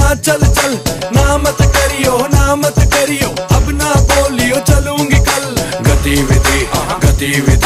ना चल चल, ना मत करियो ना मत करियो, अब ना बोलियो चलूंगी कल। गतिविधि गतिविधि